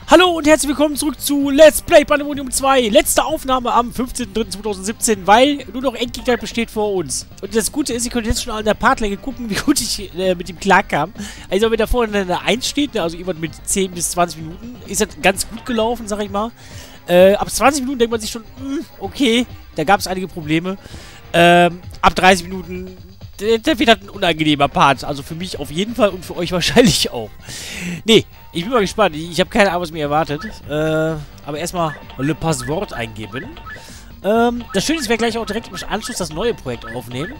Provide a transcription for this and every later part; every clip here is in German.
Hallo und herzlich willkommen zurück zu Let's Play Pandemonium 2. Letzte Aufnahme am 15.03.2017, weil nur noch Endgegner besteht vor uns. Und das Gute ist, ihr könnt jetzt schon an der Partlänge gucken, wie gut ich mit ihm klarkam. Also wenn da vorne eine 1 steht, also jemand mit 10 bis 20 Minuten, ist das ganz gut gelaufen, sag ich mal. Ab 20 Minuten denkt man sich schon, okay, da gab es einige Probleme. Ab 30 Minuten... Der wird halt ein unangenehmer Part. Also für mich auf jeden Fall und für euch wahrscheinlich auch. Nee, ich bin mal gespannt. Ich habe keine Ahnung, was mir erwartet. Aber erstmal Le Passwort eingeben. Das Schöne ist, wir gleich auch direkt im Anschluss das neue Projekt aufnehmen.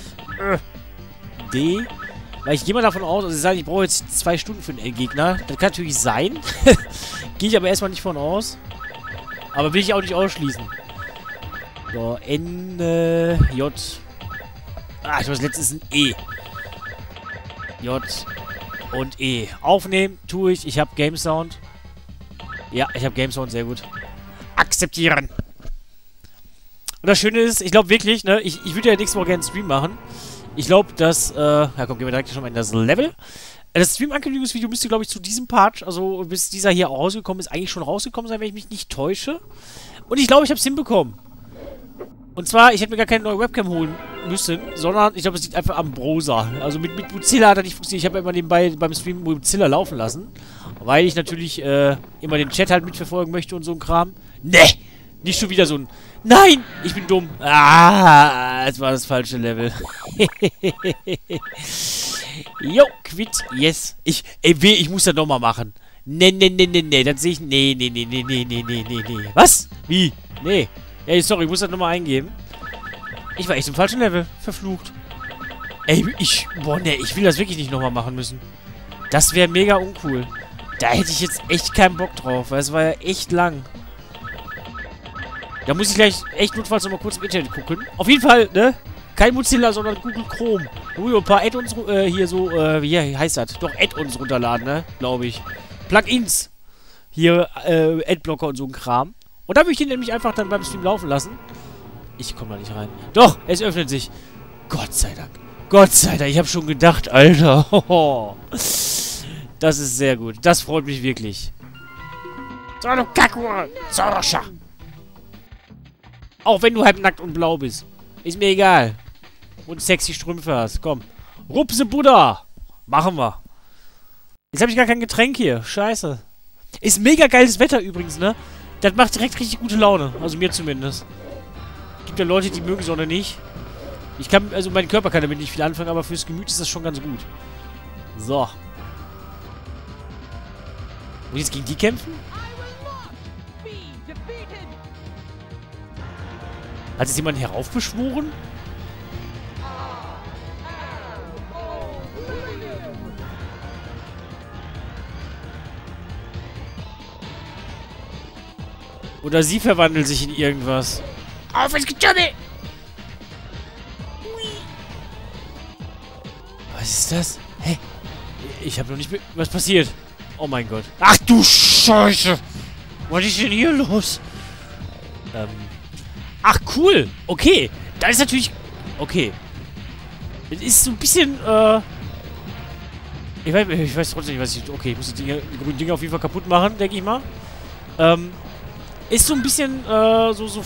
D. Weil ich gehe mal davon aus, also ich sage, ich brauche jetzt 2 Stunden für den Endgegner. Das kann natürlich sein. Gehe ich aber erstmal nicht von aus. Aber will ich auch nicht ausschließen. So, N, J. Ah, ich weiß, letztes ist ein E. J und E. Aufnehmen tue ich. Ich habe Game Sound. Ja, ich habe Game Sound, sehr gut. Akzeptieren. Und das Schöne ist, ich glaube wirklich, ne, ich würde ja nächste Woche gerne einen Stream machen. Ich glaube, dass, ja komm, gehen wir direkt schon mal in das Level. Das Stream-Ankündigungsvideo müsste, glaube ich, zu diesem Part, also bis dieser hier auch rausgekommen ist, eigentlich schon rausgekommen sein, wenn ich mich nicht täusche. Und ich glaube, ich habe es hinbekommen. Und zwar, ich hätte mir gar keine neue Webcam holen müssen, sondern ich glaube, es liegt einfach am Browser. Also mit Mozilla hat er nicht funktioniert. Ich habe ja immer nebenbei beim Stream Mozilla laufen lassen. Weil ich natürlich immer den Chat halt mitverfolgen möchte und so ein Kram. Ne! Nicht schon wieder so ein... Nein! Ich bin dumm! Ah! Das war das falsche Level. Jo, quit. Yes. Ich muss das nochmal machen. Ne. Das sehe ich... Ne. Was? Wie? Nee. Ey, sorry, ich muss das nochmal eingeben. Ich war echt im falschen Level. Verflucht. Ey, boah, ne, ich will das wirklich nicht nochmal machen müssen. Das wäre mega uncool. Da hätte ich jetzt echt keinen Bock drauf, weil es war ja echt lang. Da muss ich gleich echt notfalls nochmal kurz im Internet gucken. Auf jeden Fall, ne? Kein Mozilla, sondern Google Chrome. Nur ein paar Add-ons, hier so, wie heißt das? Doch, Add-ons runterladen, ne? Glaube ich. Plugins. Hier, Adblocker und so ein Kram. Und da möchte ich den nämlich einfach dann beim Stream laufen lassen. Ich komme da nicht rein. Doch, es öffnet sich. Gott sei Dank. Gott sei Dank. Ich habe schon gedacht, Alter. Das ist sehr gut. Das freut mich wirklich. So, du Kackuhr. Zorscher. Auch wenn du halb nackt und blau bist. Ist mir egal. Und sexy Strümpfe hast. Komm. Rupse Buddha. Machen wir. Jetzt habe ich gar kein Getränk hier. Scheiße. Ist mega geiles Wetter übrigens, ne? Das macht direkt richtig gute Laune. Also mir zumindest. Gibt ja Leute, die mögen es oder nicht. Ich kann, also mein Körper kann damit nicht viel anfangen, aber fürs Gemüt ist das schon ganz gut. So. Und jetzt gegen die kämpfen? Hat jetzt jemand heraufbeschworen? Oder sie verwandelt sich in irgendwas. Auf ins Getümmel! Was ist das? Hä? Ich habe noch nicht... Was passiert? Oh mein Gott. Ach du Scheiße! Was ist denn hier los? Ach cool! Okay. Da ist natürlich... Okay. Das ist so ein bisschen, Ich weiß trotzdem nicht, was ich... Okay, ich muss die grünen Dinger auf jeden Fall kaputt machen, denke ich mal. Ist so ein bisschen, so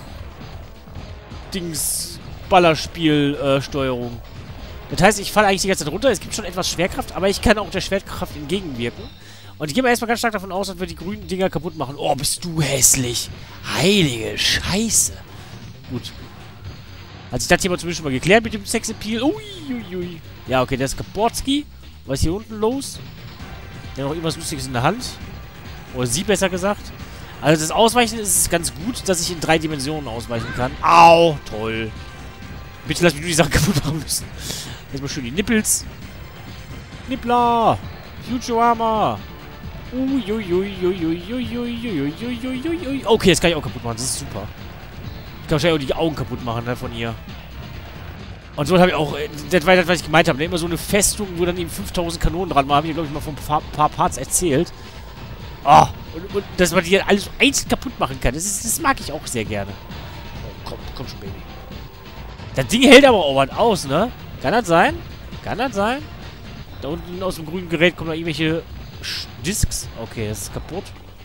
Flug-Dings-Ballerspiel-Steuerung. Das heißt, ich falle eigentlich die ganze Zeit runter. Es gibt schon etwas Schwerkraft, aber ich kann auch der Schwerkraft entgegenwirken. Und ich gehe mal erstmal ganz stark davon aus, dass wir die grünen Dinger kaputt machen. Oh, bist du hässlich. Heilige Scheiße. Gut. Hat sich das hier mal zumindest schon mal geklärt mit dem Sexappeal. Uiuiui. Ja, okay, der ist Kaporski. Was ist hier unten los? Der hat noch irgendwas Lustiges in der Hand. Oder sie, besser gesagt. Also das Ausweichen ist ganz gut, dass ich in 3 Dimensionen ausweichen kann. Au, toll. Bitte lass mich nur die Sachen kaputt machen müssen. Jetzt mal schön die Nippels. Nippler. Futurama. Okay, jetzt kann ich auch kaputt machen. Das ist super. Ich kann wahrscheinlich auch die Augen kaputt machen, ne, von ihr. Und so habe ich auch, das war das, was ich gemeint habe. Ne? Immer so eine Festung, wo dann eben 5000 Kanonen dran waren. Habe ich, glaube ich, mal von ein paar Parts erzählt. Oh, und dass man die alles einzeln kaputt machen kann. Das mag ich auch sehr gerne. Oh, komm schon, Baby. Das Ding hält aber auch was aus, ne? Kann das sein? Kann das sein? Da unten aus dem grünen Gerät kommen noch irgendwelche Discs. Okay, das ist kaputt.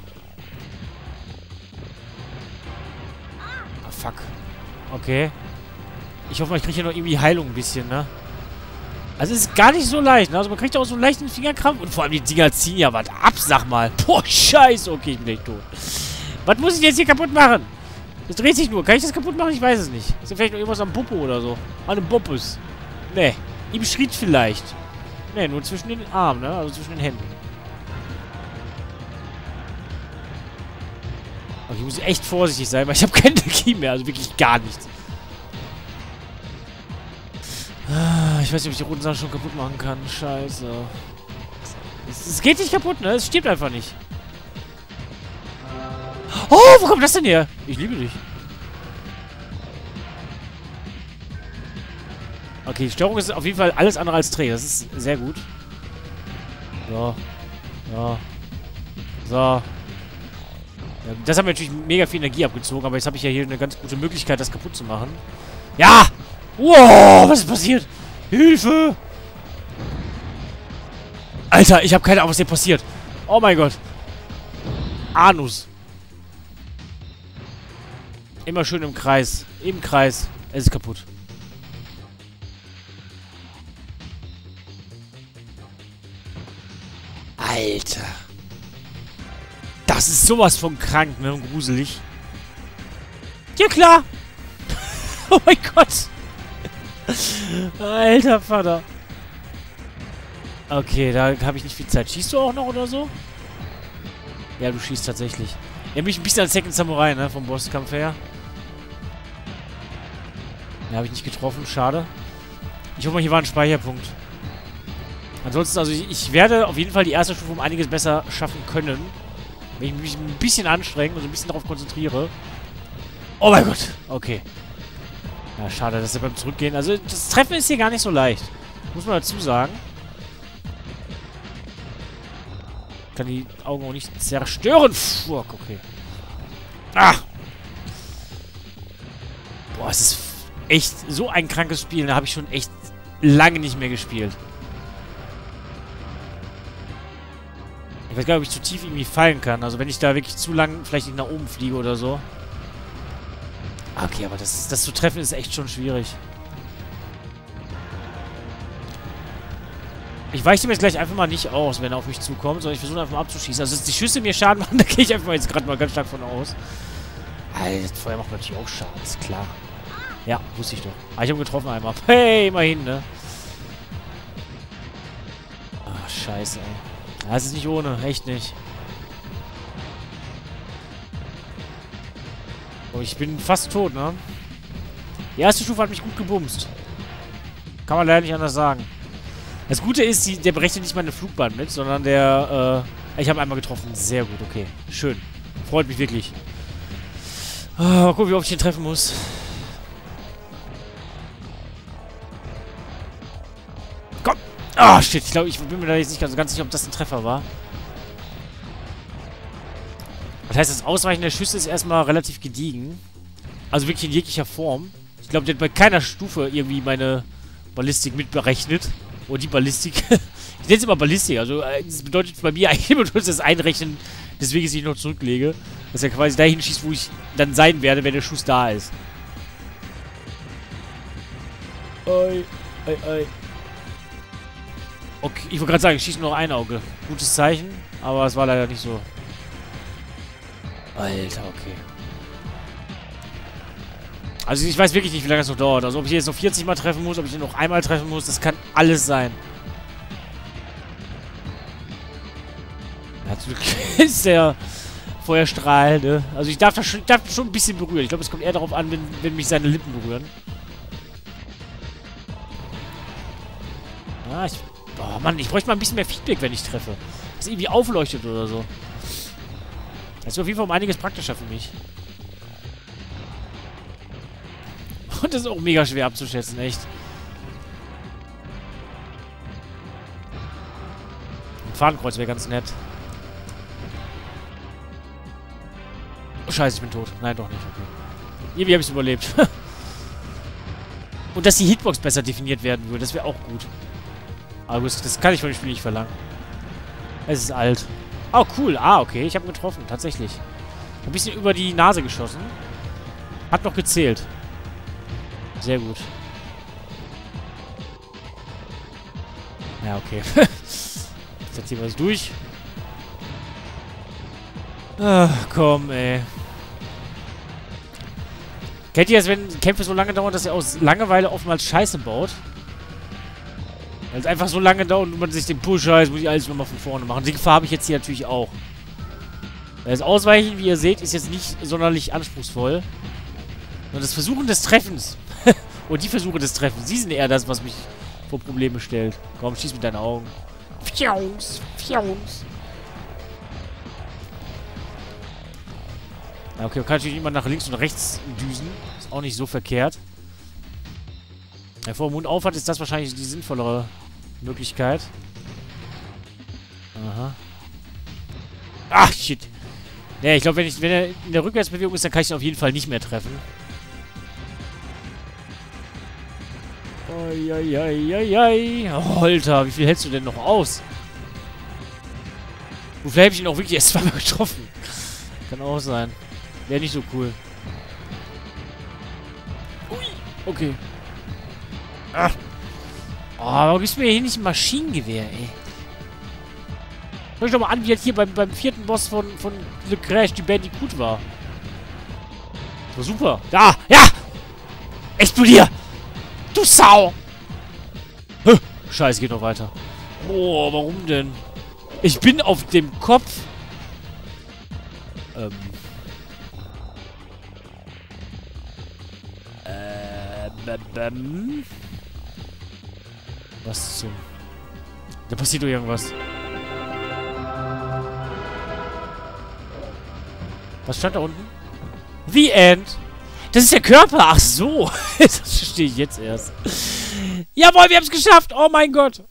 fuck. Okay. Ich hoffe mal, ich kriege hier noch irgendwie Heilung ein bisschen, ne? Also es ist gar nicht so leicht, ne? Also man kriegt auch so einen leichten Fingerkrampf. Und vor allem die Dinger ziehen ja was ab, sag mal. Boah, scheiße. Okay, ich bin echt tot. Was muss ich jetzt hier kaputt machen? Das dreht sich nur. Kann ich das kaputt machen? Ich weiß es nicht. Ist ja vielleicht noch irgendwas am Popo oder so. An einem Boppus. Nee. Im Schritt vielleicht. Nee, nur zwischen den Armen, ne? Also zwischen den Händen. Okay, ich muss echt vorsichtig sein, weil ich habe keine Energie mehr. Also wirklich gar nichts. Ich weiß nicht, ob ich die roten Sachen schon kaputt machen kann. Scheiße. Es geht nicht kaputt, ne? Es stirbt einfach nicht. Oh, wo kommt das denn her? Ich liebe dich. Okay, die Steuerung ist auf jeden Fall alles andere als träge. Das ist sehr gut. So. So. So. Ja, das hat mir natürlich mega viel Energie abgezogen, aber jetzt habe ich ja hier eine ganz gute Möglichkeit, das kaputt zu machen. Ja! Wow, was ist passiert? Hilfe! Alter, ich habe keine Ahnung, was hier passiert. Oh mein Gott. Anus. Immer schön im Kreis. Im Kreis. Es ist kaputt. Alter. Das ist sowas von krank, ne? Und gruselig. Ja, klar. Oh mein Gott. Alter Vater. Okay, da habe ich nicht viel Zeit. Schießt du auch noch oder so? Ja, du schießt tatsächlich. Ja, mich ein bisschen als Second Samurai, ne? Vom Bosskampf her. Ja, habe ich nicht getroffen. Schade. Ich hoffe mal, hier war ein Speicherpunkt. Ansonsten, also ich werde auf jeden Fall die erste Stufe um einiges besser schaffen können. Wenn ich mich ein bisschen anstrenge und so ein bisschen darauf konzentriere. Oh mein Gott. Okay. Ja, schade, dass wir beim Zurückgehen... Also, das Treffen ist hier gar nicht so leicht. Muss man dazu sagen. Ich kann die Augen auch nicht zerstören. Fuck, okay. Ah! Boah, es ist echt so ein krankes Spiel. Da habe ich schon echt lange nicht mehr gespielt. Ich weiß gar nicht, ob ich zu tief irgendwie fallen kann. Also, wenn ich da wirklich zu lang vielleicht nicht nach oben fliege oder so. Okay, aber das zu treffen ist echt schon schwierig. Ich weiche ihm jetzt gleich einfach mal nicht aus, wenn er auf mich zukommt, sondern ich versuche einfach mal abzuschießen. Also, dass die Schüsse mir Schaden machen, da gehe ich einfach mal jetzt gerade mal ganz stark von aus. Alter, das Feuer macht natürlich auch Schaden, ist klar. Ja, wusste ich doch. Ah, ich habe getroffen einmal. Hey, immerhin, ne? Ah, scheiße, ey. Das ist nicht ohne, echt nicht. Oh, ich bin fast tot, ne? Die erste Stufe hat mich gut gebumst. Kann man leider nicht anders sagen. Das Gute ist, der berechnet nicht meine Flugbahn mit, sondern der, ich habe einmal getroffen. Sehr gut, okay. Schön. Freut mich wirklich. Mal gucken, wie oft ich ihn treffen muss. Komm! Ah, shit. Ich glaube, ich bin mir da jetzt nicht ganz sicher, ob das ein Treffer war. Das heißt, das Ausweichen der Schüsse ist erstmal relativ gediegen. Also wirklich in jeglicher Form. Ich glaube, der hat bei keiner Stufe irgendwie meine Ballistik mitberechnet. Oder die Ballistik. Ich nenne es immer Ballistik. Also, das bedeutet bei mir eigentlich immer nur das Einrechnen des Weges, den ich noch zurücklege. Dass er quasi dahin schießt, wo ich dann sein werde, wenn der Schuss da ist. Oi, oi, oi. Okay, ich wollte gerade sagen, ich schieße nur noch ein Auge. Gutes Zeichen, aber es war leider nicht so. Alter, okay. Also ich weiß wirklich nicht, wie lange das noch dauert. Also ob ich jetzt noch 40 Mal treffen muss, ob ich ihn noch einmal treffen muss, das kann alles sein. Ja, zum Glück ist der Feuerstrahl, ne? Also ich darf schon ein bisschen berühren. Ich glaube, es kommt eher darauf an, wenn mich seine Lippen berühren. Ah, oh Mann, ich bräuchte mal ein bisschen mehr Feedback, wenn ich treffe. Das irgendwie aufleuchtet oder so. Das ist auf jeden Fall um einiges praktischer für mich. Und das ist auch mega schwer abzuschätzen, echt. Ein Fadenkreuz wäre ganz nett. Oh, scheiße, ich bin tot. Nein, doch nicht, okay. Irgendwie habe ich es überlebt. Und dass die Hitbox besser definiert werden würde, das wäre auch gut. Aber das kann ich von dem Spiel nicht verlangen. Es ist alt. Oh, cool. Ah, okay. Ich habe ihn getroffen. Tatsächlich. Ein bisschen über die Nase geschossen. Hat noch gezählt. Sehr gut. Ja, okay. Jetzt ziehen wir es durch. Ach, komm, ey. Kennt ihr das, wenn Kämpfe so lange dauern, dass er aus Langeweile oftmals Scheiße baut? Weil es einfach so lange dauert und man sich den Push-Scheiß, muss ich alles nochmal von vorne machen. Die Gefahr habe ich jetzt hier natürlich auch. Das Ausweichen, wie ihr seht, ist jetzt nicht sonderlich anspruchsvoll. Und das Versuchen des Treffens. Und die Versuche des Treffens, sie sind eher das, was mich vor Probleme stellt. Komm, schieß mit deinen Augen. Fjaus, fjaus. Ja, okay, man kann natürlich immer nach links und rechts düsen. Ist auch nicht so verkehrt. Ja, vor dem Mund auf hat, ist das wahrscheinlich die sinnvollere Möglichkeit. Aha. Ach, shit. Ja, ich glaube, wenn er in der Rückwärtsbewegung ist, dann kann ich ihn auf jeden Fall nicht mehr treffen. Eieieiei. Oh, Alter, wie viel hältst du denn noch aus? Und vielleicht habe ich ihn auch wirklich erst zweimal getroffen. Kann auch sein. Wäre nicht so cool. Ui. Okay. Ah. Oh, warum gibst du mir hier nicht ein Maschinengewehr, ey? Schau dich doch mal an, wie das hier beim vierten Boss von Le Crash die Bandicoot war. Das war super. Da! Ja! Explodier! Du Sau! Scheiße, geht noch weiter. Boah, warum denn? Ich bin auf dem Kopf. Was zum... Da passiert doch irgendwas. Was stand da unten? The End. Das ist der Körper. Ach so. Das verstehe ich jetzt erst. Jawohl, wir haben es geschafft. Oh mein Gott.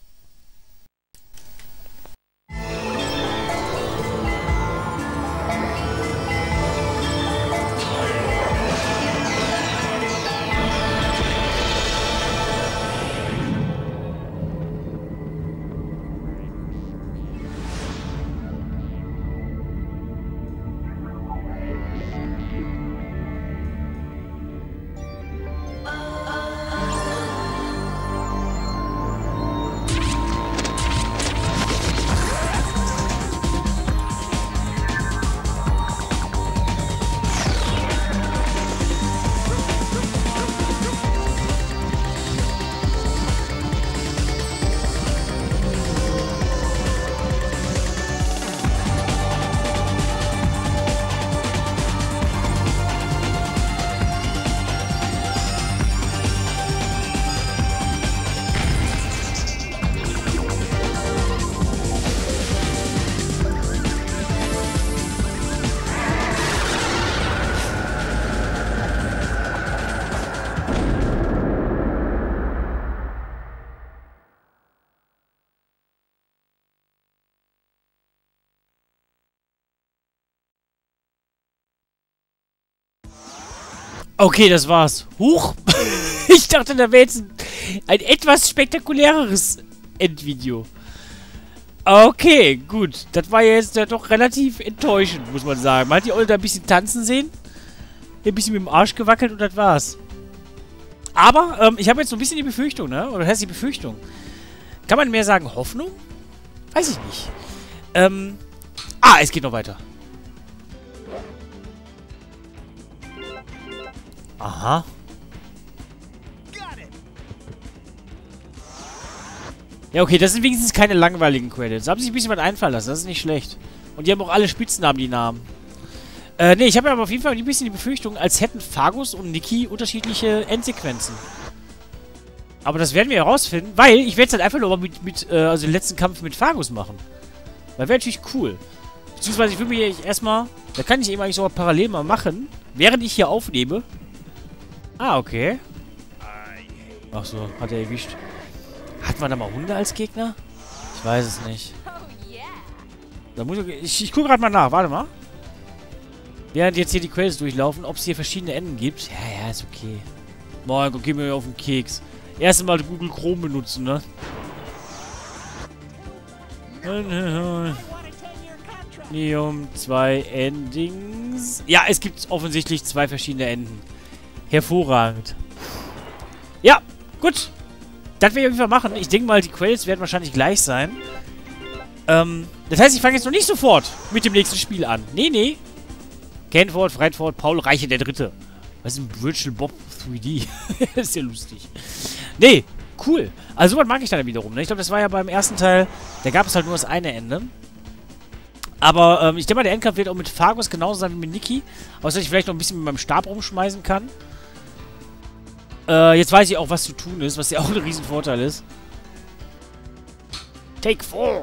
Okay, das war's. Huch! Ich dachte, da wäre jetzt ein etwas spektakuläreres Endvideo. Okay, gut. Das war jetzt doch relativ enttäuschend, muss man sagen. Man hat die Olle da ein bisschen tanzen sehen. Ein bisschen mit dem Arsch gewackelt und das war's. Aber, ich habe jetzt so ein bisschen die Befürchtung, ne? Oder heißt die Befürchtung? Kann man mehr sagen Hoffnung? Weiß ich nicht. Es geht noch weiter. Aha. Ja, okay, das sind wenigstens keine langweiligen Credits. Da haben sich ein bisschen was einfallen lassen, das ist nicht schlecht. Und die haben auch alle Spitznamen, die Namen. Nee, ich habe aber auf jeden Fall ein bisschen die Befürchtung, als hätten Fagus und Niki unterschiedliche Endsequenzen. Aber das werden wir herausfinden, weil ich werde es halt einfach nur mal also den letzten Kampf mit Fagus machen. Weil wäre natürlich cool. Beziehungsweise ich will mir hier erstmal, da kann ich eben eigentlich sogar parallel mal machen, während ich hier aufnehme. Ah, okay. Ach so, hat er erwischt. Hat man da mal Hunde als Gegner? Ich weiß es nicht. Da muss ich gucke gerade mal nach, warte mal. Während jetzt hier die Credits durchlaufen, ob es hier verschiedene Enden gibt. Ja, ist okay. Boah, geh mir auf den Keks. Erst mal Google Chrome benutzen, ne? Neum, 2 Endings. Ja, es gibt offensichtlich 2 verschiedene Enden. Hervorragend. Ja, gut. Das werde ich auf jeden Fall machen. Ich denke mal, die Credits werden wahrscheinlich gleich sein. Das heißt, ich fange jetzt noch nicht sofort mit dem nächsten Spiel an. Nee. Kenford, Freitford, Paul Reiche der Dritte. Was ist ein Virtual Bob 3D? Das ist ja lustig. Nee, cool. Also sowas mag ich dann wiederum. Ne? Ich glaube, das war ja beim ersten Teil, da gab es halt nur das eine Ende. Aber ich denke mal, der Endkampf wird auch mit Fargus genauso sein wie mit Niki. Außer dass ich vielleicht noch ein bisschen mit meinem Stab rumschmeißen kann. Jetzt weiß ich auch, was zu tun ist, was ja auch ein Riesenvorteil ist. Take 4!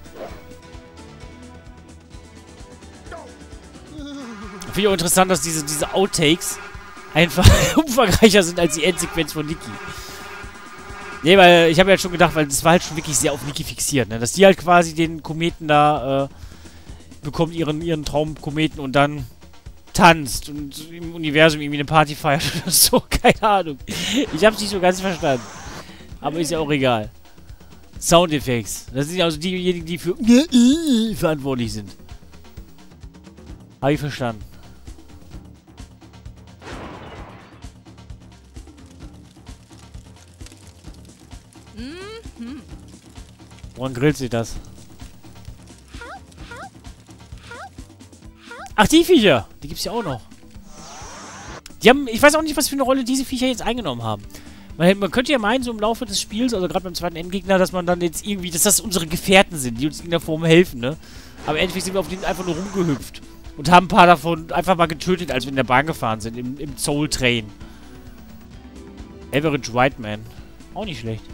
Finde ich auch interessant, dass diese Outtakes einfach umfangreicher sind als die Endsequenz von Niki. Nee, weil ich habe ja schon gedacht, weil das war halt schon wirklich sehr auf Niki fixiert, ne? Dass die halt quasi den Kometen da bekommt, ihren Traumkometen und dann tanzt und im Universum irgendwie eine Party feiert oder so, keine Ahnung. Ich hab's nicht so ganz verstanden. Aber ist ja auch egal. Soundeffekte. Das sind ja also diejenigen, die für verantwortlich sind. Habe ich verstanden. Woran grillt sich das? Ach, die Viecher! Die gibt's ja auch noch. Die haben... Ich weiß auch nicht, was für eine Rolle diese Viecher jetzt eingenommen haben. Man könnte ja meinen, so im Laufe des Spiels, also gerade beim zweiten Endgegner, dass man dann jetzt irgendwie... Dass das unsere Gefährten sind, die uns in irgendeiner Form helfen, ne? Aber im Endeffekt sind wir auf denen einfach nur rumgehüpft. Und haben ein paar davon einfach mal getötet, als wir in der Bahn gefahren sind. Im Soul Train. Average White Man. Auch nicht schlecht.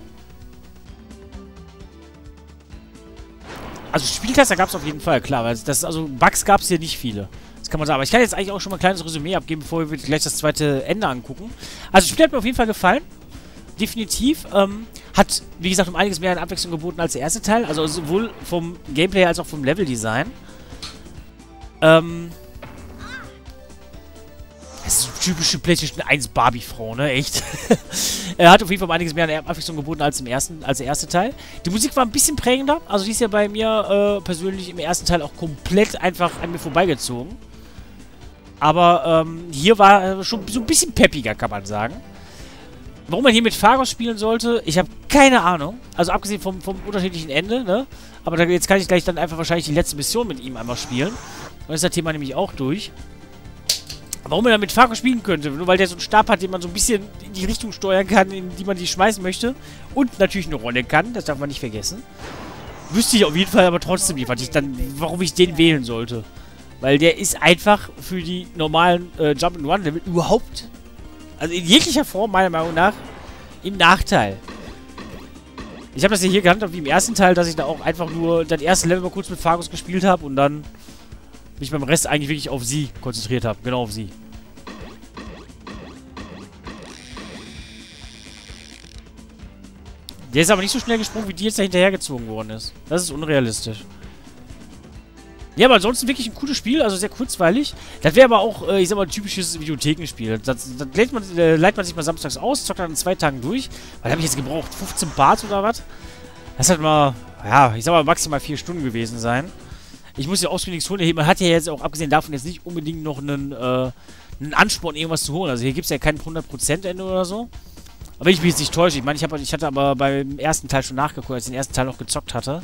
Also Spieltester gab es auf jeden Fall, klar. Weil also Bugs gab es hier nicht viele. Das kann man sagen. Aber ich kann jetzt eigentlich auch schon mal ein kleines Resümee abgeben, bevor wir gleich das zweite Ende angucken. Also das Spiel hat mir auf jeden Fall gefallen. Definitiv. Hat, wie gesagt, um einiges mehr an Abwechslung geboten als der erste Teil. Also sowohl vom Gameplay als auch vom Leveldesign. Das ist so typische PlayStation 1 Barbie-Frau, ne? Echt. Er hat auf jeden Fall einiges mehr an Abwechslung geboten als der erste Teil. Die Musik war ein bisschen prägender. Also die ist ja bei mir persönlich im ersten Teil auch komplett einfach an mir vorbeigezogen. Aber hier war schon so ein bisschen peppiger, kann man sagen. Warum man hier mit Fargus spielen sollte, ich habe keine Ahnung. Also abgesehen vom unterschiedlichen Ende, ne? Aber jetzt kann ich gleich dann einfach wahrscheinlich die letzte Mission mit ihm einmal spielen. Dann ist das Thema nämlich auch durch. Warum man dann mit Fargus spielen könnte, nur weil der so einen Stab hat, den man so ein bisschen in die Richtung steuern kann, in die man die schmeißen möchte. Und natürlich eine Rolle kann, das darf man nicht vergessen. Wüsste ich auf jeden Fall aber trotzdem nicht, warum ich den wählen sollte. Weil der ist einfach für die normalen Jump-and-Run-Level überhaupt, also in jeglicher Form meiner Meinung nach, im Nachteil. Ich habe das ja hier gehandhabt wie im ersten Teil, dass ich da auch einfach nur das erste Level mal kurz mit Fargus gespielt habe und dann mich beim Rest eigentlich wirklich auf sie konzentriert habe. Genau auf sie. Der ist aber nicht so schnell gesprungen, wie die jetzt da hinterhergezogen worden ist. Das ist unrealistisch. Ja, aber ansonsten wirklich ein cooles Spiel, also sehr kurzweilig. Das wäre aber auch, ich sag mal, ein typisches Videothekenspiel. Das leiht man sich mal samstags aus, zockt dann in 2 Tagen durch. Was habe ich jetzt gebraucht? 15 Parts oder was? Das hat mal, ja, ich sag mal, maximal 4 Stunden gewesen sein. Ich muss ja auswendig holen. Man hat ja jetzt auch, abgesehen davon, jetzt nicht unbedingt noch einen Ansporn, irgendwas zu holen. Also hier gibt es ja kein 100% Ende oder so. Aber wenn ich mich jetzt nicht täusche, ich meine, ich hatte aber beim ersten Teil schon nachgeguckt, als ich den ersten Teil noch gezockt hatte.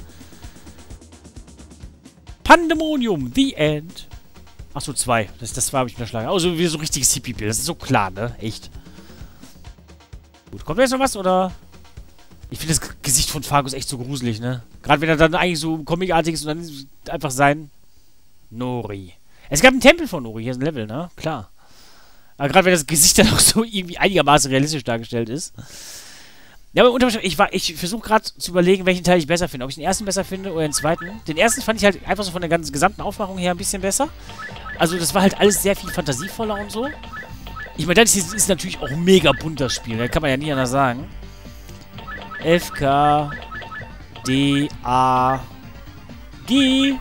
Pandemonium, The End. Achso, 2. Das war, habe ich unterschlagen. Also wie so ein richtiges Hippie-Bild. Das ist so klar, ne? Echt. Gut, kommt da jetzt noch was, oder? Ich finde das Gesicht von Fargus echt so gruselig, ne? Gerade wenn er dann eigentlich so comicartig ist und dann einfach sein Nori. Es gab einen Tempel von Nori, hier ist ein Level, ne? Klar. Aber gerade wenn das Gesicht dann auch so irgendwie einigermaßen realistisch dargestellt ist. Ja, aber unterm Strich, ich versuche gerade zu überlegen, welchen Teil ich besser finde. Ob ich den ersten besser finde oder den zweiten. Den ersten fand ich halt einfach so von der ganzen gesamten Aufmachung her ein bisschen besser. Also das war halt alles sehr viel fantasievoller und so. Ich meine, das ist natürlich auch mega bunt, das Spiel. Da kann man ja nie anders sagen. F, K, D, A, G,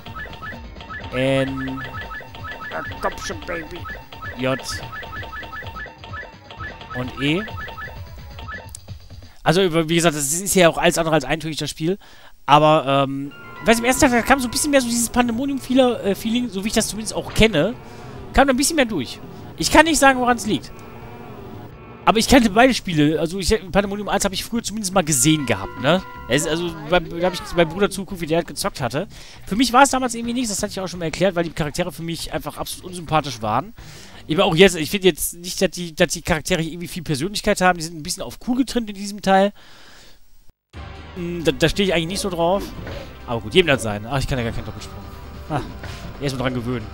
N, Adoption Baby, J und E. Also, wie gesagt, das ist ja auch alles andere als eintönig, das Spiel. Aber, weiß im ersten Tag, da kam so ein bisschen mehr so dieses Pandemonium-Feeling, so wie ich das zumindest auch kenne, kam da ein bisschen mehr durch. Ich kann nicht sagen, woran es liegt. Aber ich kannte beide Spiele. Also Pandemonium 1 habe ich früher zumindest mal gesehen gehabt, ne? Also, da habe ich meinem Bruder zugeguckt, wie der halt gezockt hatte. Für mich war es damals irgendwie nichts, das hatte ich auch schon mal erklärt, weil die Charaktere für mich einfach absolut unsympathisch waren. Aber auch jetzt, ich finde jetzt nicht, dass die Charaktere irgendwie viel Persönlichkeit haben. Die sind ein bisschen auf cool getrimmt in diesem Teil. Da stehe ich eigentlich nicht so drauf. Aber gut, jedem das sein. Ach, ich kann ja gar keinen Doppelsprung. Erstmal dran gewöhnen.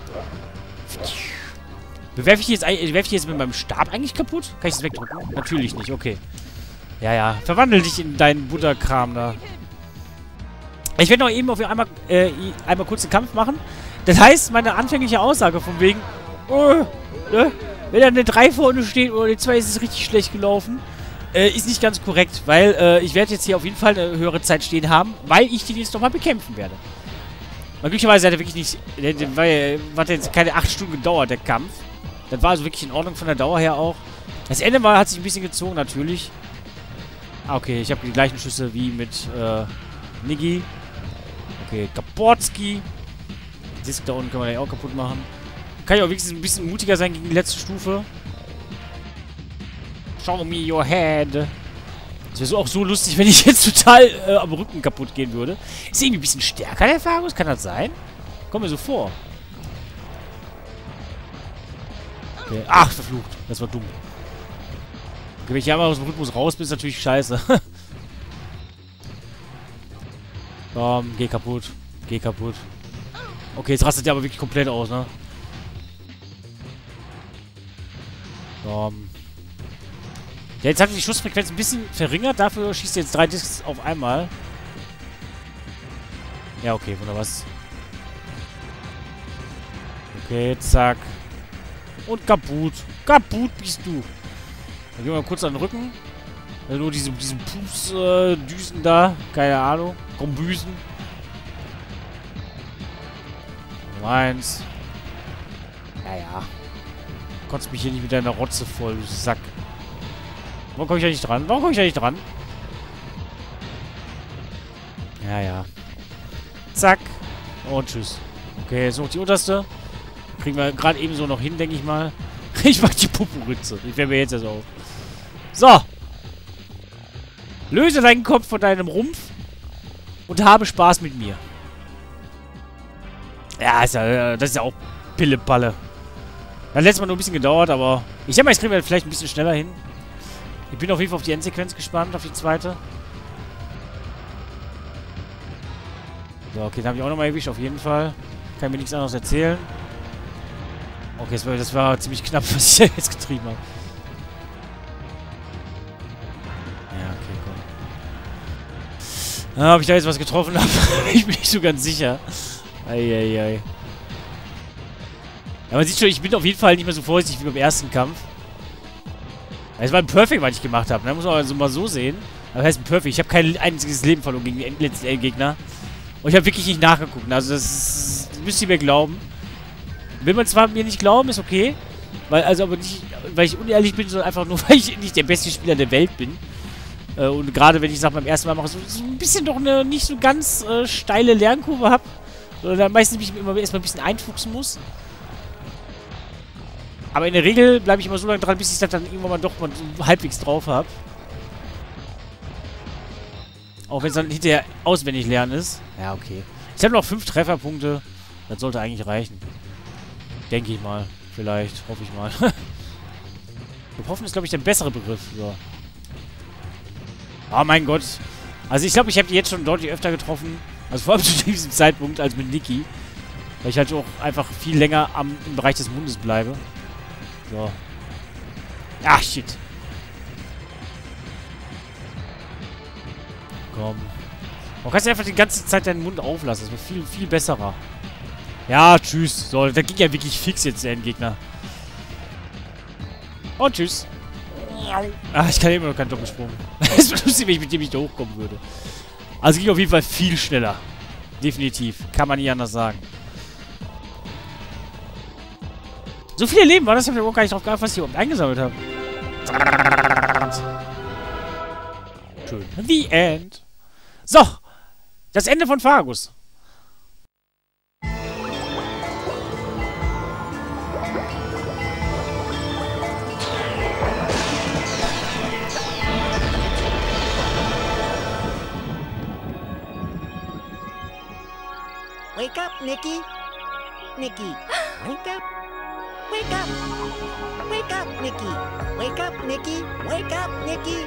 Werfe ich jetzt mit meinem Stab eigentlich kaputt? Kann ich das wegdrücken? Natürlich nicht, okay. Ja. Verwandel dich in deinen Butterkram da. Ich werde noch eben auf einmal kurz den Kampf machen. Das heißt, meine anfängliche Aussage von wegen, ne? Wenn da eine 3 vorne steht oder eine 2, ist es richtig schlecht gelaufen, ist nicht ganz korrekt, weil ich werde jetzt hier auf jeden Fall eine höhere Zeit stehen haben, weil ich den jetzt nochmal bekämpfen werde. Weil glücklicherweise hat er wirklich nicht, hat jetzt keine 8 Stunden gedauert, der Kampf. Das war also wirklich in Ordnung von der Dauer her auch. Das Ende hat sich ein bisschen gezogen, natürlich. Okay, ich habe die gleichen Schüsse wie mit Niggi. Okay, Kaporski. Disk da unten kann man ja auch kaputt machen. Kann ich auch wenigstens ein bisschen mutiger sein gegen die letzte Stufe. Show me your head. Das wäre auch so lustig, wenn ich jetzt total am Rücken kaputt gehen würde. Ist irgendwie ein bisschen stärker, der Fagus? Kann das sein? Kommt mir so vor. Okay. Ach, verflucht. Das war dumm. Okay, wenn ich einmal aus dem Rhythmus raus bin, ist natürlich scheiße. Komm, geh kaputt. Geh kaputt. Okay, jetzt rastet der aber wirklich komplett aus, ne? Komm. Ja, jetzt hat die Schussfrequenz ein bisschen verringert. Dafür schießt er jetzt 3 Discs auf einmal. Ja, okay, wunderbar. Okay, zack. Und kaputt. Kaputt bist du. Dann gehen wir mal kurz an den Rücken. Also nur diesen Pups-Düsen da. Keine Ahnung. Kombüsen. Nummer 1. Ja. Du konntest mich hier nicht mit deiner Rotze voll, du Sack. Warum komme ich da nicht dran? Warum komme ich da nicht dran? Ja. Zack. Und tschüss. Okay, jetzt noch die unterste. Kriegen wir gerade ebenso noch hin, denke ich mal. Ich mach die Puppenritze. Ich werde mir jetzt auf. So. Löse deinen Kopf von deinem Rumpf und habe Spaß mit mir. Ja, das ist ja auch Pille-Palle. Hat letztes Mal nur ein bisschen gedauert, aber ich denke mal, jetzt kriegen wir vielleicht ein bisschen schneller hin. Ich bin auf jeden Fall auf die Endsequenz gespannt, auf die zweite. So, okay, den habe ich auch nochmal erwischt, auf jeden Fall. Kann mir nichts anderes erzählen. Okay, das war ziemlich knapp, was ich jetzt getrieben habe. Ja, okay, komm. Ob ich da jetzt was getroffen habe? Ich bin nicht so ganz sicher. Eieiei. Ja, man sieht schon, ich bin auf jeden Fall nicht mehr so vorsichtig wie beim ersten Kampf. Es war ein Perfect, was ich gemacht habe, ne? Muss man also mal so sehen. Aber das heißt ein Perfect. Ich habe kein einziges Leben verloren gegen den letzten Endgegner. Und ich habe wirklich nicht nachgeguckt. Also das müsst ihr mir glauben. Will man zwar mir nicht glauben, ist okay. Aber nicht, weil ich unehrlich bin, sondern einfach nur, weil ich nicht der beste Spieler der Welt bin. Und gerade wenn ich beim ersten Mal mache, so ein bisschen doch eine nicht so ganz steile Lernkurve habe. Sondern dann meistens mich immer erstmal ein bisschen einfuchsen muss. Aber in der Regel bleibe ich immer so lange dran, bis ich das dann irgendwann mal doch mal so halbwegs drauf habe. Auch wenn es dann hinterher auswendig lernen ist. Ja, okay. Ich habe noch 5 Trefferpunkte. Das sollte eigentlich reichen. Denke ich mal. Vielleicht. Hoffe ich mal. Hoffen ist, glaube ich, der bessere Begriff. So. Oh mein Gott. Also ich glaube, ich habe die jetzt schon deutlich öfter getroffen. Also vor allem zu diesem Zeitpunkt als mit Niki. Weil ich halt auch einfach viel länger im Bereich des Mundes bleibe. So. Ach, shit. Komm. Du kannst einfach die ganze Zeit deinen Mund auflassen. Das wird viel, viel besserer. Ja, tschüss. So, da ging ja wirklich fix jetzt der Endgegner. Und tschüss. Ach, ich kann immer noch keinen Doppelsprung. Es wäre lustig, wenn ich mit dem nicht da hochkommen würde. Also ging auf jeden Fall viel schneller. Definitiv. Kann man nicht anders sagen. So viele Leben war das, ich habe überhaupt gar nicht drauf geachtet, was ich überhaupt eingesammelt habe. Schön. The End. So. Das Ende von Fagus. Nikki. Nikki, wake up. Wake up. Wake up, Nikki. Wake up, Nikki. Wake up, Nikki.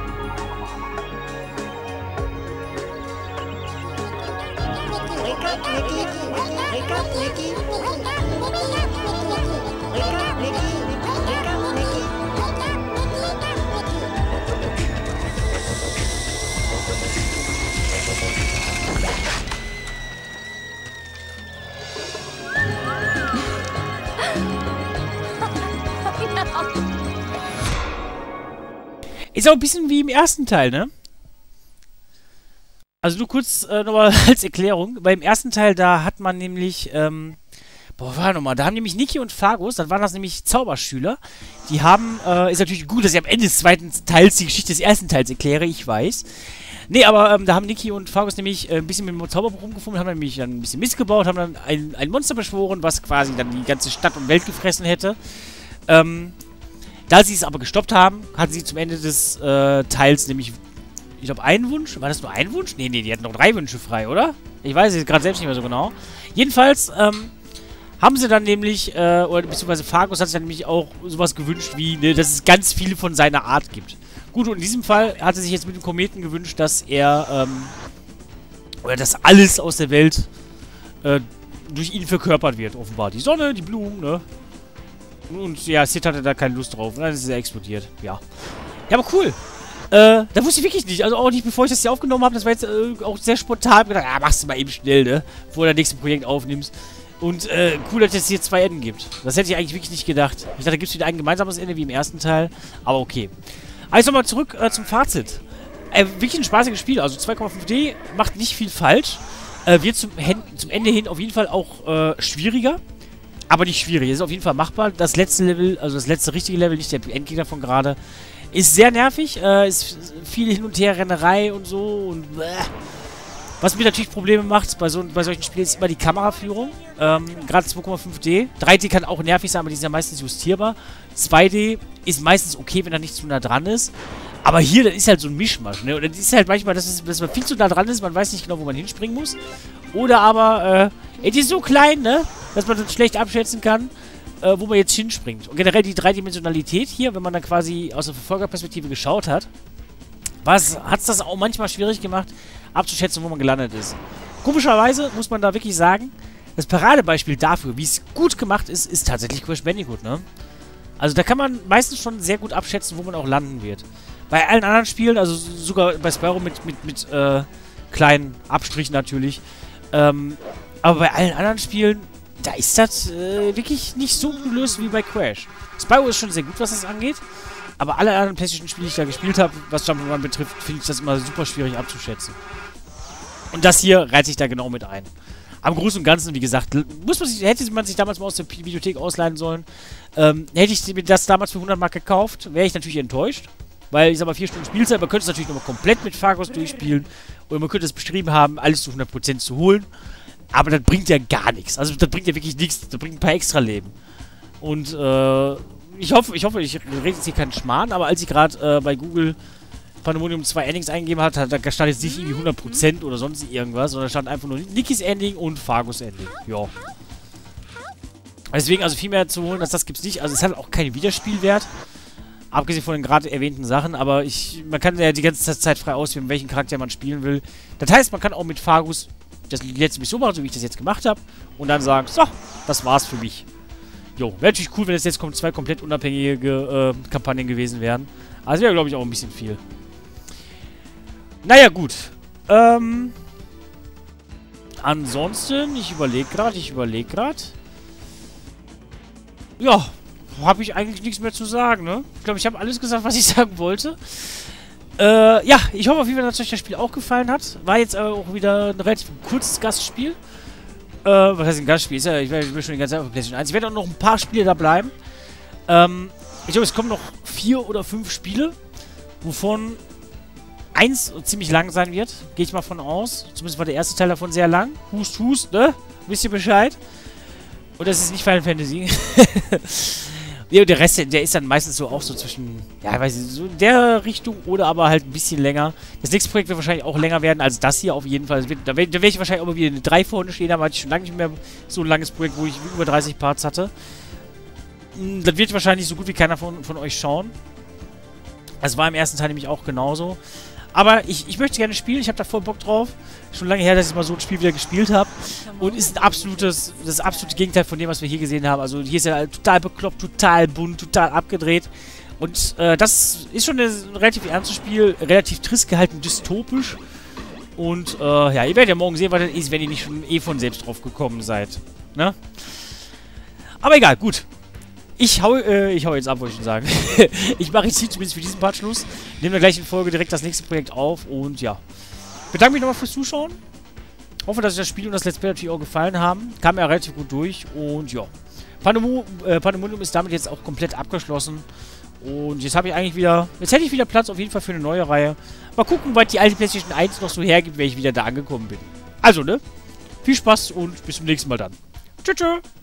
Wake up, Nikki. Wake up, Nikki. Wake up, Nikki. Wake up, Nikki. Ist auch ein bisschen wie im ersten Teil, ne? Also nur kurz nochmal als Erklärung. Beim ersten Teil, da hat man nämlich, war nochmal, da haben nämlich Niki und Fagus, dann waren das nämlich Zauberschüler, die haben, ist natürlich gut, dass ich am Ende des zweiten Teils die Geschichte des ersten Teils erkläre, ich weiß. Nee, aber da haben Niki und Fagus nämlich ein bisschen mit dem Zauberbuch rumgefummelt, haben nämlich dann ein bisschen Mist gebaut, haben dann ein Monster beschworen, was quasi dann die ganze Stadt und Welt gefressen hätte. Da sie es aber gestoppt haben, hatten sie zum Ende des Teils nämlich, ich glaube, einen Wunsch. War das nur ein Wunsch? Nee, die hatten noch 3 Wünsche frei, oder? Ich weiß es gerade selbst nicht mehr so genau. Jedenfalls haben sie dann nämlich, oder beziehungsweise Fagus hat sich dann nämlich auch sowas gewünscht wie, ne, dass es ganz viele von seiner Art gibt. Gut, und in diesem Fall hat er sich jetzt mit dem Kometen gewünscht, dass er, oder dass alles aus der Welt durch ihn verkörpert wird, offenbar. Die Sonne, die Blumen, ne? Und ja, Sid hatte da keine Lust drauf. Und dann ist er explodiert. Ja. Ja, aber cool. Da wusste ich wirklich nicht. Also auch nicht, bevor ich das hier aufgenommen habe. Das war jetzt auch sehr spontan. Ich hab gedacht, machst du mal eben schnell, ne? Bevor du das nächste Projekt aufnimmst. Und cool, dass es hier 2 Enden gibt. Das hätte ich eigentlich wirklich nicht gedacht. Ich dachte, da gibt es wieder ein gemeinsames Ende wie im ersten Teil. Aber okay. Also nochmal zurück zum Fazit. Wirklich ein spaßiges Spiel. Also 2,5D macht nicht viel falsch. Wird zum Ende hin auf jeden Fall auch schwieriger. Aber nicht schwierig. Ist auf jeden Fall machbar. Das letzte Level, also das letzte richtige Level, nicht der Endgegner von gerade, ist sehr nervig. Ist viel Hin- und Her-Rennerei und so. Und was mir natürlich Probleme macht bei solchen Spielen, ist immer die Kameraführung. Gerade 2,5D. 3D kann auch nervig sein, aber die sind ja meistens justierbar. 2D ist meistens okay, wenn da nicht zu nah dran ist. Aber hier, das ist halt so ein Mischmasch, ne? Und das ist halt manchmal, dass man viel zu nah dran ist, man weiß nicht genau, wo man hinspringen muss. Oder aber, es ist so klein, ne? Dass man das schlecht abschätzen kann, wo man jetzt hinspringt. Und generell die Dreidimensionalität hier, wenn man dann quasi aus der Verfolgerperspektive geschaut hat, hat es das auch manchmal schwierig gemacht, abzuschätzen, wo man gelandet ist. Komischerweise muss man da wirklich sagen, das Paradebeispiel dafür, wie es gut gemacht ist, ist tatsächlich Crash Bandicoot, ne? Also da kann man meistens schon sehr gut abschätzen, wo man auch landen wird. Bei allen anderen Spielen, also sogar bei Spyro mit kleinen Abstrichen natürlich, aber bei allen anderen Spielen, da ist das wirklich nicht so gelöst wie bei Crash. Spyro ist schon sehr gut, was das angeht, aber alle anderen PlayStation-Spiele, die ich da gespielt habe, was Jump'n'Run betrifft, finde ich das immer super schwierig abzuschätzen. Und das hier reiht sich da genau mit ein. Am Großen und Ganzen, wie gesagt, hätte man sich damals mal aus der Videothek ausleihen sollen, hätte ich mir das damals für 100 Mark gekauft, wäre ich natürlich enttäuscht. Weil, ich sag mal, 4 Stunden Spielzeit, man könnte es natürlich nochmal komplett mit Fagus durchspielen. Oder man könnte es beschrieben haben, alles zu 100% zu holen. Aber das bringt ja gar nichts. Also, das bringt ja wirklich nichts. Das bringt ein paar extra Leben. Und, ich hoffe, ich rede jetzt hier keinen Schmarrn, aber als ich gerade bei Google Pandemonium 2 Endings eingegeben hat, da stand jetzt nicht irgendwie 100% oder sonst irgendwas, sondern da stand einfach nur Nikis Ending und Fagus Ending. Ja. Deswegen, also viel mehr zu holen als das gibt's nicht. Also, es hat auch keinen Wiederspielwert. Abgesehen von den gerade erwähnten Sachen, aber man kann ja die ganze Zeit frei auswählen, welchen Charakter man spielen will. Das heißt, man kann auch mit Fagus die letzte Mission machen, so wie ich das jetzt gemacht habe, und dann sagen, so, das war's für mich. Jo, wäre natürlich cool, wenn es jetzt 2 komplett unabhängige Kampagnen gewesen wären. Also wäre, glaube ich, auch ein bisschen viel. Naja, gut. Ansonsten, ich überlege gerade. Ja, habe ich eigentlich nichts mehr zu sagen, ne? Ich glaube, ich habe alles gesagt, was ich sagen wollte. Ja, ich hoffe auf jeden Fall, dass euch das Spiel auch gefallen hat. War jetzt auch wieder ein relativ kurzes Gastspiel. Was heißt ein Gastspiel? Ist ja, ich bin schon die ganze Zeit auf PlayStation 1. Ich werde auch noch ein paar Spiele da bleiben. Ich glaube, es kommen noch 4 oder 5 Spiele, wovon 1 ziemlich lang sein wird. Gehe ich mal von aus. Zumindest war der erste Teil davon sehr lang. Hust, hust, ne? Wisst ihr Bescheid? Und das ist nicht Final Fantasy. Ja, der Rest, der ist dann meistens so auch so zwischen, ja, ich weiß nicht, so in der Richtung oder aber halt ein bisschen länger. Das nächste Projekt wird wahrscheinlich auch länger werden als das hier auf jeden Fall. Da werd ich wahrscheinlich auch mal wieder eine 3 vorne stehen, aber hatte ich schon lange nicht mehr so ein langes Projekt, wo ich über 30 Parts hatte. Das wird wahrscheinlich so gut wie keiner von euch schauen. Das war im ersten Teil nämlich auch genauso. Aber ich möchte gerne spielen, ich habe da voll Bock drauf. Schon lange her, dass ich mal so ein Spiel wieder gespielt habe. Und ist das absolute Gegenteil von dem, was wir hier gesehen haben. Also hier ist ja total bekloppt, total bunt, total abgedreht. Und das ist schon ein relativ ernstes Spiel, relativ trist gehalten, dystopisch. Und ja, ihr werdet ja morgen sehen, was das ist, wenn ihr nicht schon von selbst drauf gekommen seid. Ne? Aber egal, gut. Ich hau jetzt ab, wollte ich schon sagen. Ich mache jetzt hier zumindest für diesen Part Schluss. Nehmen wir gleich in Folge direkt das nächste Projekt auf. Und ja. Bedanke mich nochmal fürs Zuschauen. Hoffe, dass euch das Spiel und das Let's Play natürlich auch gefallen haben. Kam ja relativ gut durch. Und ja. Pandemonium ist damit jetzt auch komplett abgeschlossen. Und jetzt habe ich eigentlich wieder... Jetzt hätte ich wieder Platz auf jeden Fall für eine neue Reihe. Mal gucken, was die alte PlayStation 1 noch so hergibt, wenn ich wieder da angekommen bin. Also, ne? Viel Spaß und bis zum nächsten Mal dann. Tschüss, tschüss.